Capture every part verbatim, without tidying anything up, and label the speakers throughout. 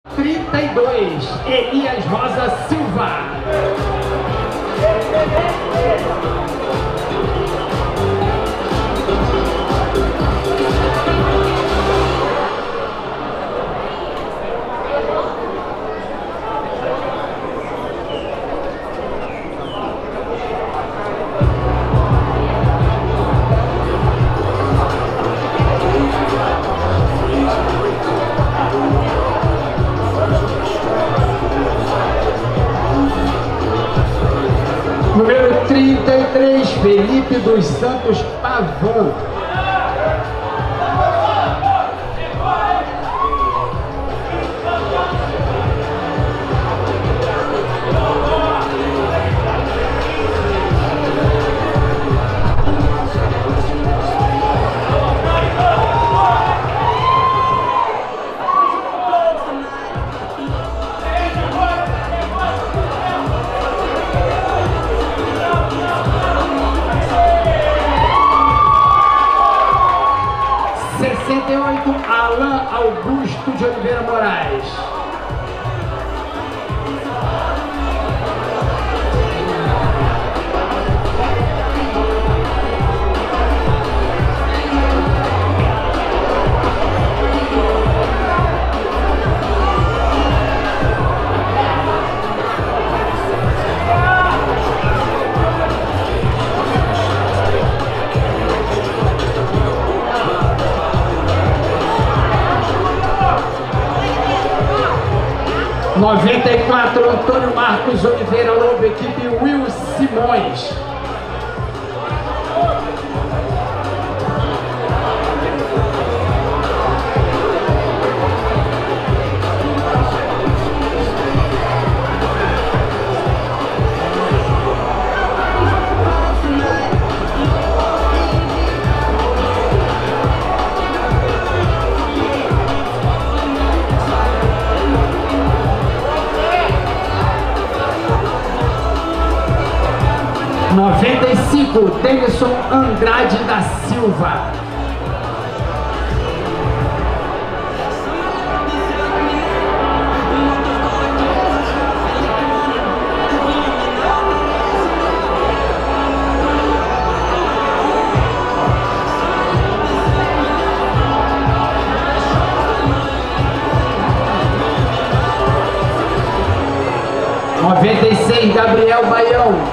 Speaker 1: trinta e dois, Elias Rosa Silva. Número trinta e três, Felipe dos Santos Pavão. sessenta e oito, Alain Augusto de Oliveira Moraes. noventa e quatro, Antônio Marcos Oliveira Lobo, equipe Will Simões. noventa e cinco, Denison Andrade da Silva. noventa e seis, Gabriel Baião.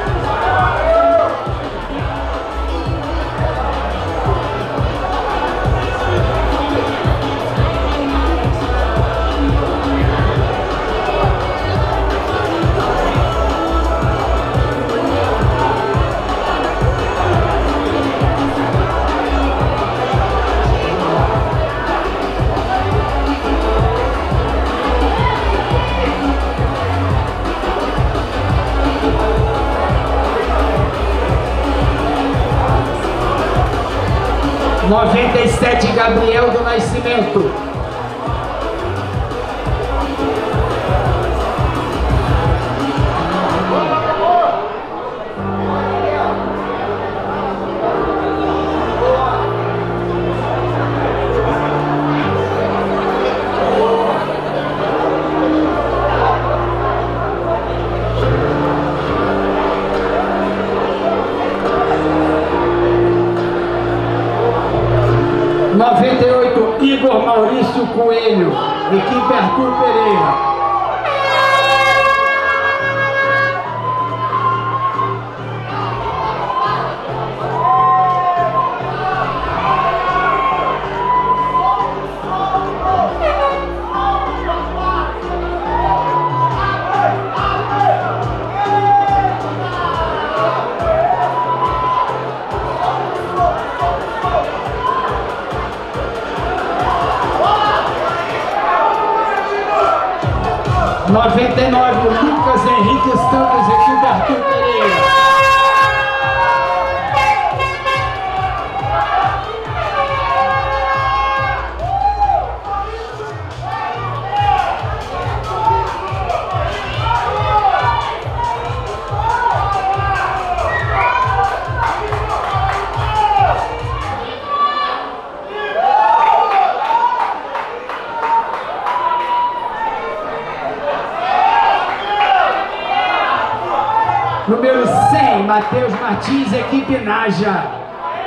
Speaker 1: noventa e sete, Gabriel do Nascimento. noventa e oito, Igor Maurício Coelho, equipe Arthur Pereira. noventa e nove, Lucas Henrique Santos, equipe Arthur Pereira. Número cem, Matheus Martins, equipe Naja.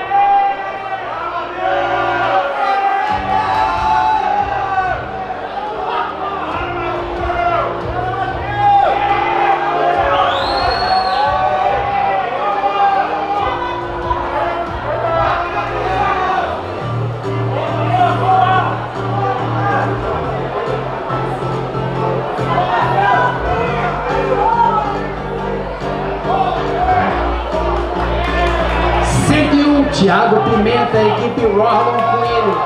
Speaker 1: Thiago Pimenta, equipe Orlon Coelho.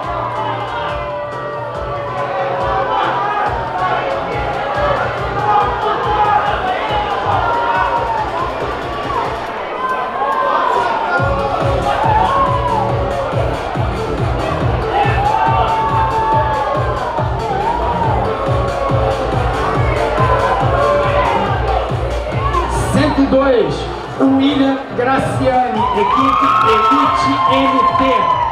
Speaker 1: cento e dois. William Graciani, equipe Elite M T.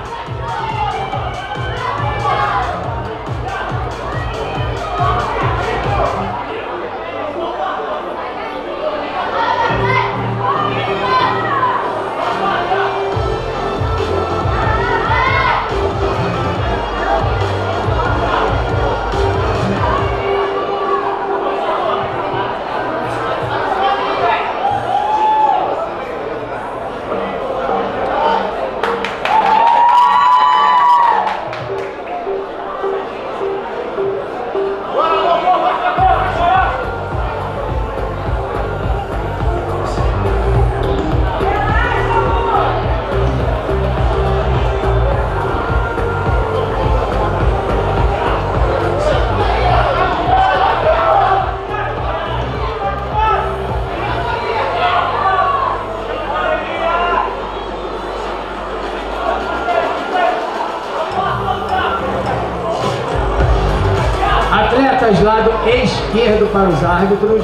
Speaker 1: Atletas lado esquerdo para os árbitros.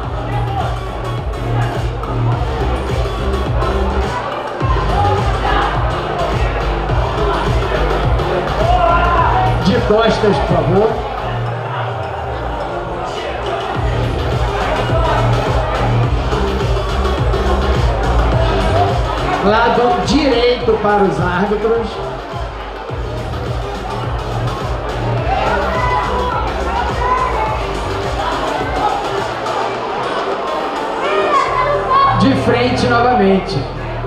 Speaker 1: De costas, por favor. Lado direito para os árbitros. De frente novamente.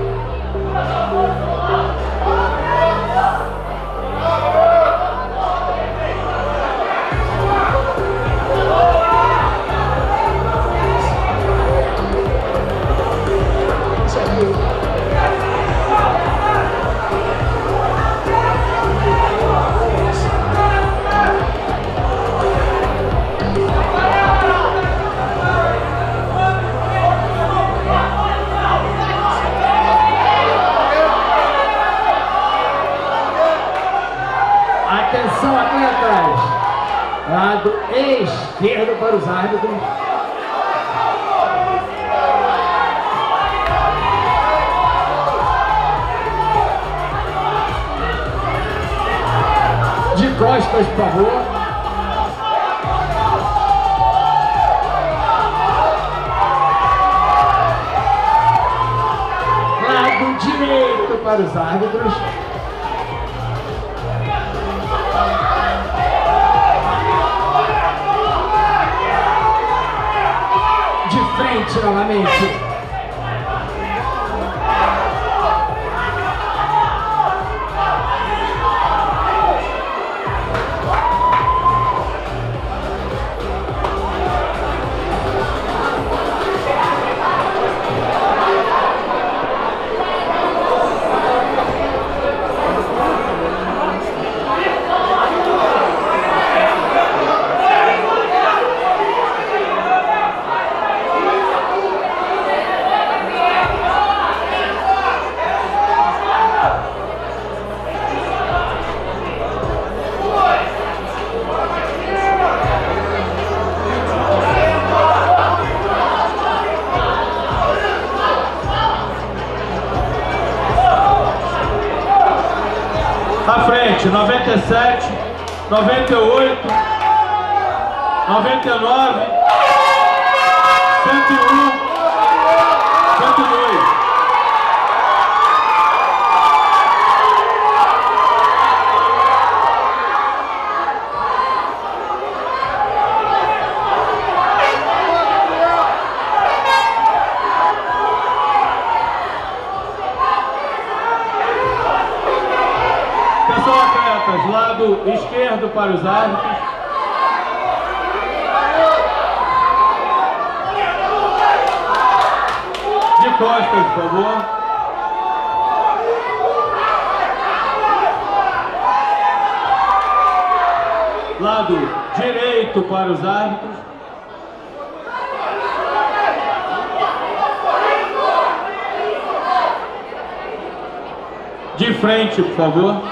Speaker 1: Atenção, atletas! Lado esquerdo para os árbitros. De costas, por favor. Lado direito para os árbitros. Frente novamente.
Speaker 2: À frente, noventa e sete, noventa e oito, noventa e nove, cento e um, esquerdo para os árbitros. De costas, por favor. Lado direito para os árbitros. De frente, por favor.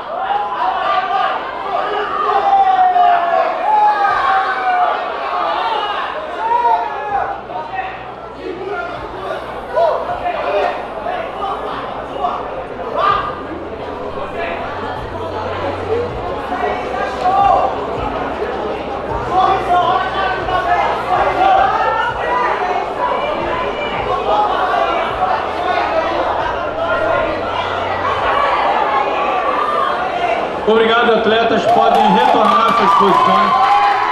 Speaker 2: Obrigado, atletas. Podem retornar às suas posições.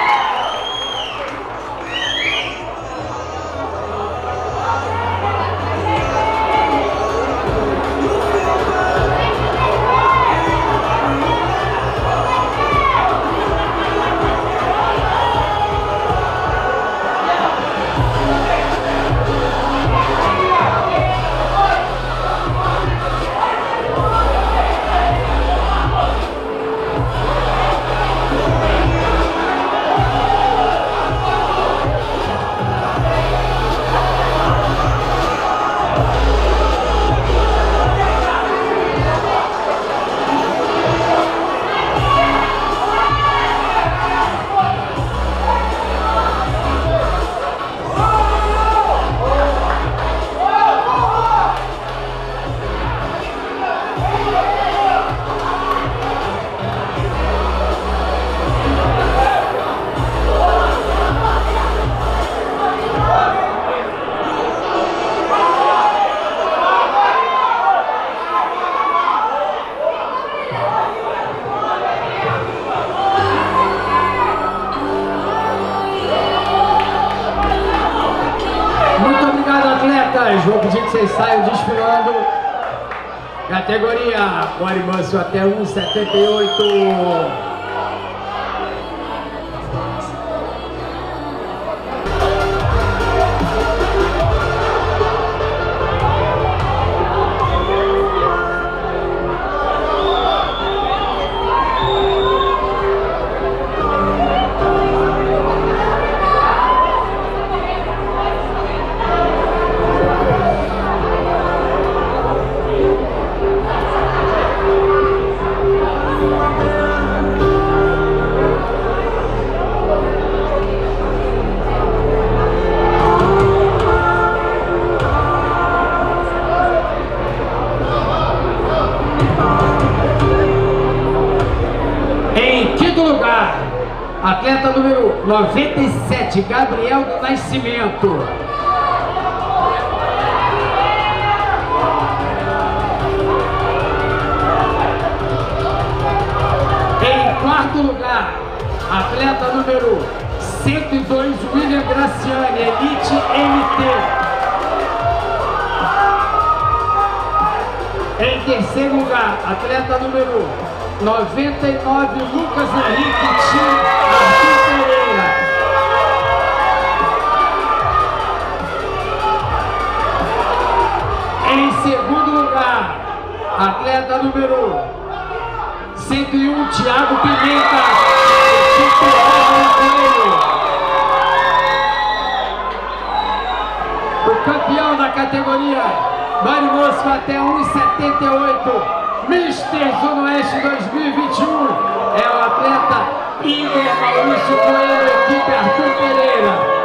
Speaker 1: Vou pedir que vocês saiam desfilando. Categoria body muscle até um e setenta e oito. Atleta número noventa e sete, Gabriel do Nascimento. Em quarto lugar, atleta número cento e dois, William Graciani, Elite M T. Em terceiro lugar, atleta número noventa e nove, Lucas Henrique Tim Arthur Pereira. Em segundo lugar, atleta número cento e um, Thiago Pimenta, o campeão da categoria body muscle até um e setenta e oito, Mister Zona Oeste dois mil e vinte e um, é o atleta Igor Maurício Coelho, equipe Arthur Pereira.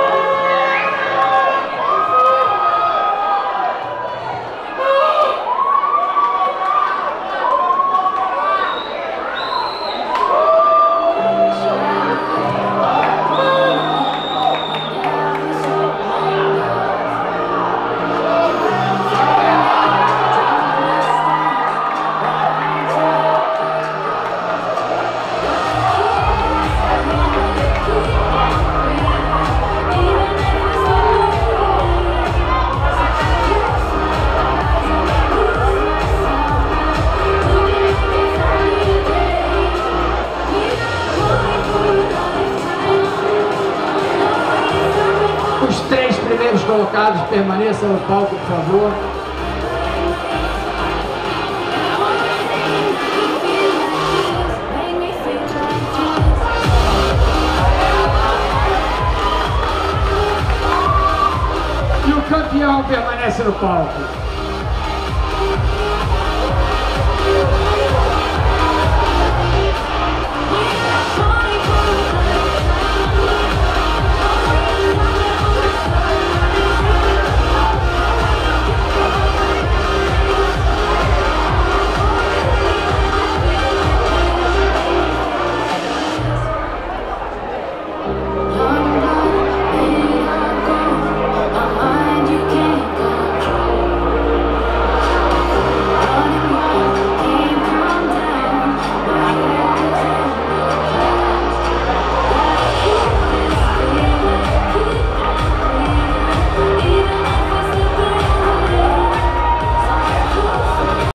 Speaker 3: Thank you.
Speaker 1: colocados permaneçam no palco, por favor. E o campeão permanece no palco.